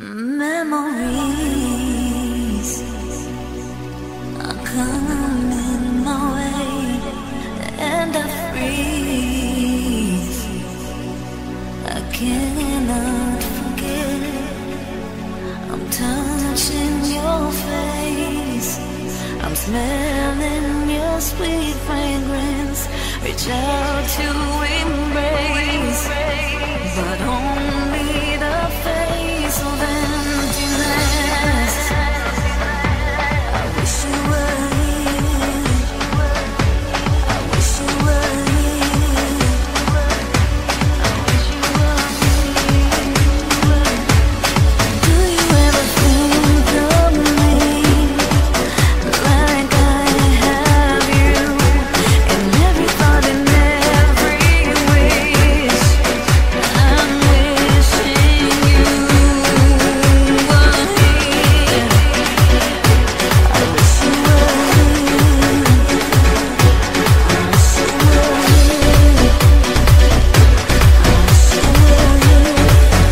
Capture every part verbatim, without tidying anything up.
Memories are coming my way, and I freeze. I cannot forget. I'm touching your face. I'm smelling your sweet fragrance. Reach out to embrace, but only the face of emptiness. I wish you were here. I wish you were here. I wish you were here. Do you ever think of me like I have you? In every thought and every wish, I'm wishing you were here. I wish you were here. I wish you were here. I wish you were here.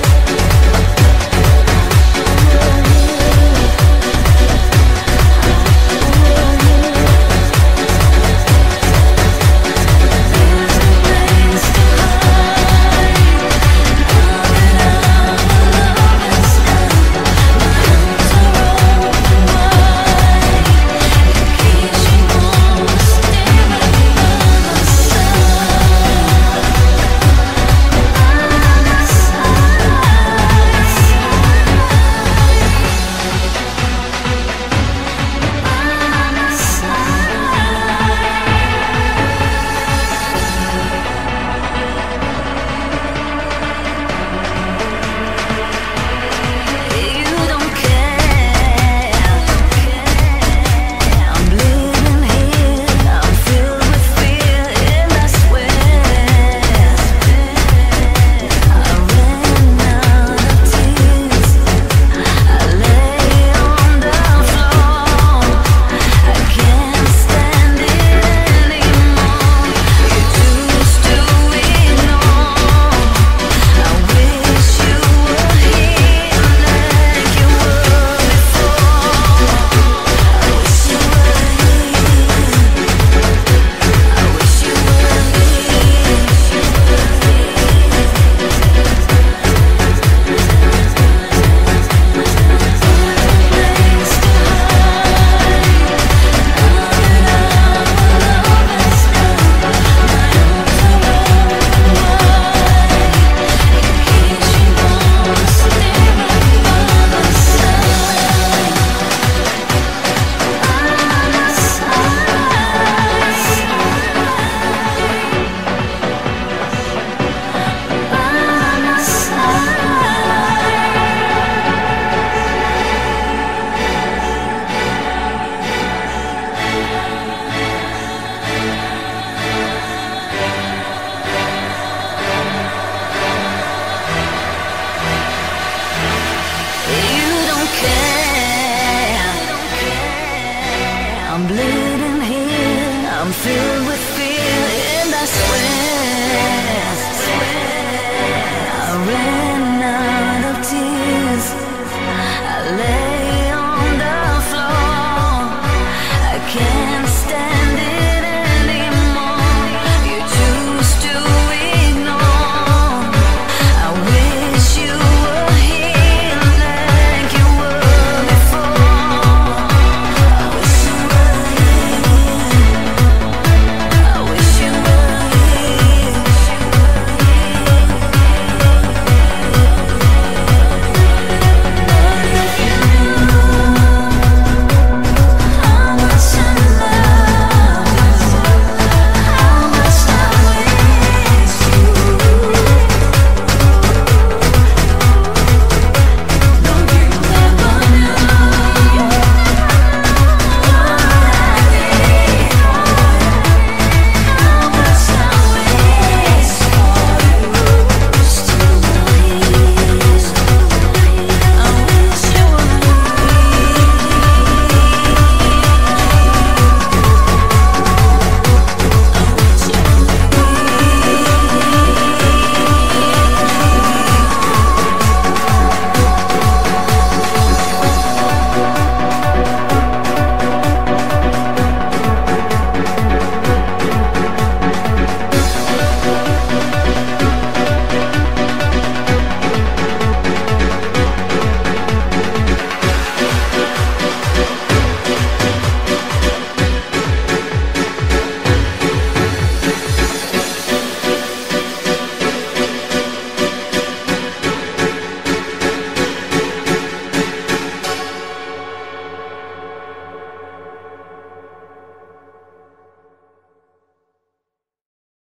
I'm bleeding here, I'm filled with fear, and I swear, I swear, I ran